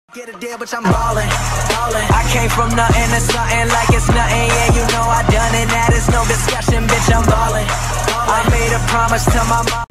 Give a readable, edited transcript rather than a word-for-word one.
Get a deal, but I'm ballin', ballin'. I came from nothing to something like it's nothing. Yeah, you know I done it. That is no discussion, bitch. I'm ballin'. I made a promise to my mom.